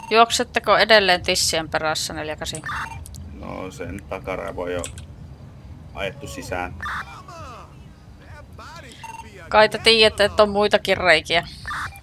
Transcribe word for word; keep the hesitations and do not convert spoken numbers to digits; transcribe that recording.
Juoksetteko edelleen tissien perässä neljä kahdeksan? No sen takaraivo on jo ajettu sisään. Kai te tiedätte, että on muitakin reikiä.